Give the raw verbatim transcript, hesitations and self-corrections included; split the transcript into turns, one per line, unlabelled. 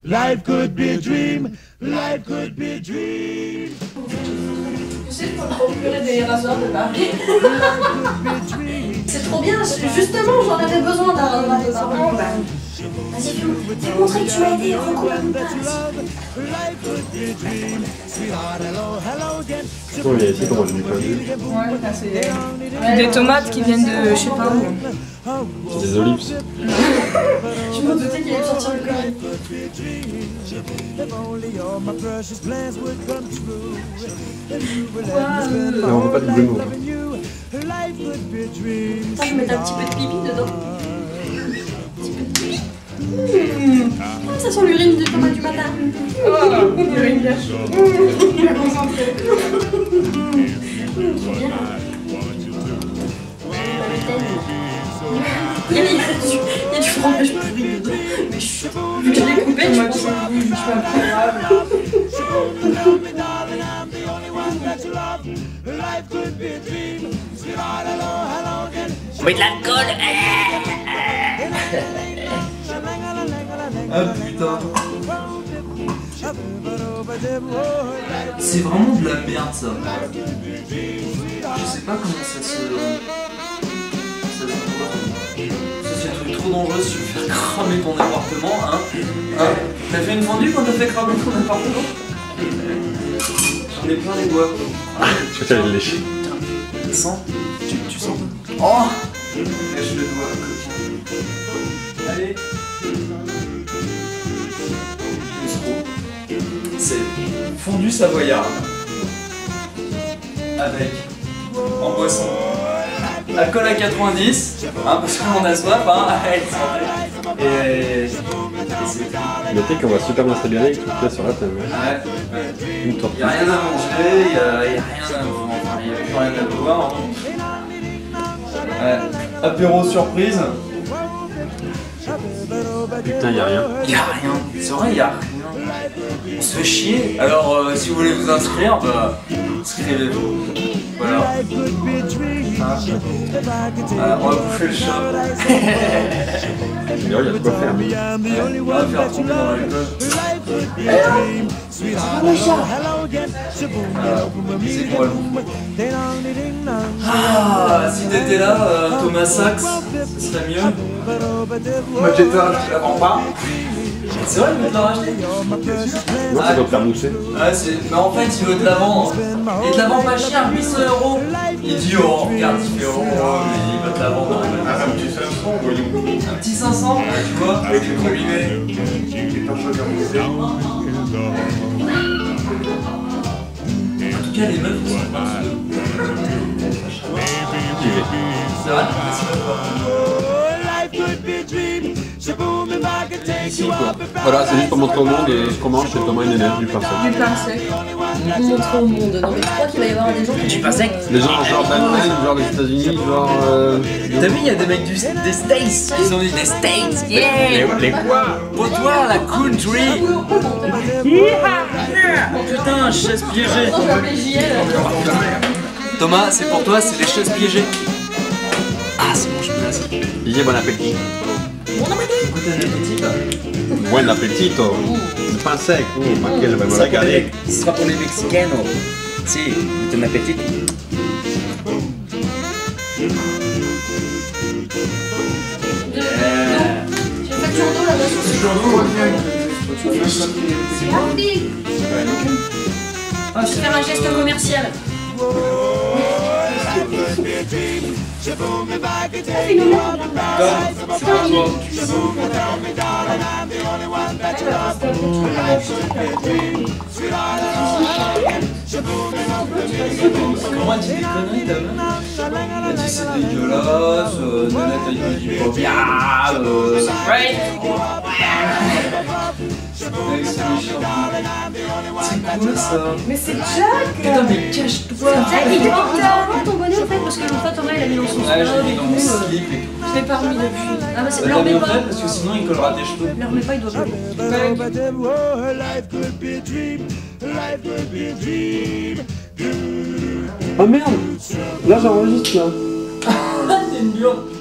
Life could be a dream, life could be a dream.
Tu sais, pour le procurer des rasoirs de Paris. C'est trop bien, justement, j'en avais besoin d'un rasoir de Paris. Vas-y, viens, viens montrer que tu m'as aidé, recoupe un peu.
Oh, il y a ici comment du pain.
Ouais, c'est des tomates qui viennent de, je sais pas où.
C'est des olives.
Je me doutais qu'il allait sortir le curry.
Non, on veut pas de double mot.
Attends, je vais mettre un petit peu de pipi dedans. Mmh. Ça sent l'urine de tomate du matin.
Oh, l'urine bien chaud. Il est concentré.
Il y a du, il y a du fromage pourri dedans. Mais chut, vu que je l'ai coupé, je pense que je suis un peu grave.
Mais de l'alcool.
Ah putain. C'est vraiment de la merde ça. Je sais pas comment ça se... Ça se voit. Ça c'est un truc trop dangereux si tu veux faire cramer ton appartement, hein. Hein, t'as fait une fondue quand t'as fait cramer ton appartement? J'en ai plein les doigts.
Je vais aller le lécher.
Tu sens? Tu, tu sens? Oh! Lèche le doigt, coquin. Allez. C'est fondue savoyarde avec en boisson alcool à quatre-vingt-dix, hein, parce qu'on a soif, hein, allez, santé. Et, et c'est
Mais tu sais qu'on va super bien se bien avec tout ça sur la table.
ouais, ouais.
Une
Il
tortue.
n'y a rien à manger, il n'y a, y a rien à enfin, il y a plus rien à boire. Hein. Ouais. Apéro surprise.
Putain, y'a rien.
Il n'y a rien, c'est vrai, il n'y a rien. On se fait chier. Alors, euh, si vous voulez vous inscrire, bah, inscrivez-vous. Voilà. Hein, voilà, on va bouffer le chat.
Il y a de quoi faire.
Ouais, on va faire tomber dans l'alcool. C'est quoi le Ah, si t'étais là, euh, Thomas Sachs, ce serait mieux.
Moi j'étais là, je la vends pas.
C'est vrai, il veut te la racheter?
Non, ça doit te faire mousser.
Ouais, c'est... Mais en fait, il veut te la vendre. Il te la vend pas cher, huit cents euros. Il dit, oh, regarde, il fait, oh, mais il va te la vendre.
Ah, un petit cinq cents, voyons.
Un petit cinq cents, tu vois.
Avec le combiné. Qui est un peu comme
En tout cas, les meufs, ils sont pas
J'y vais.
C'est vrai? C'est
Ici, quoi. Voilà, c'est juste pour montrer au monde euh, ce qu'on mange chez Thomas et Nénette, du pain sec.
Du pain sec.
Montrer au monde. Non, mais tu crois qu'il va y avoir des gens qui...
Du pain sec.
Les gens genre d'Allemagne, genre des États-Unis, genre. Euh...
T'as vu, il y a des mecs du, des States. Ils ont dit des States. Yeah.
Les quoi?
Pour toi, la country. Putain, chaise piégée.
Non, je vais appeler J L.
Thomas, c'est pour toi, c'est les chaises piégées. Ah, c'est bon, je me lasse.
Didier, bon appétit.
Écoute, un appétit, bah.
Buen appetito. Le pain sec. Oh, ma quelle va me regarder.
Ce sera pour les Mexicanos. Si, bon appétit.
J'ai une facture d'eau là-bas. C'est rapide. Je vais faire un geste commercial.
Comment elle dit des conneries, ta meuf? Elle dit c'est dégueulasse, euh, Nanette elle dit pas bien, euh, right? Mec, c'est méchant. C'est quoi ça?
Mais c'est Jack.
Putain, mais cache-toi!
Jack, il te porte vraiment ton bonnet en fait parce que l'autre fois Thomas il a mis dans son
Ouais,
slip
j'ai mis
et
dans mon
tout.
slip et tout.
Je l'ai pas remis depuis. Ah bah c'est...
Bah,
Leur
t'as
mets
bien
pas.
fait parce que sinon il collera tes cheveux.
Leur mets pas, il doit pas.
Oh merde! Là j'enregistre là.
T'es une burde!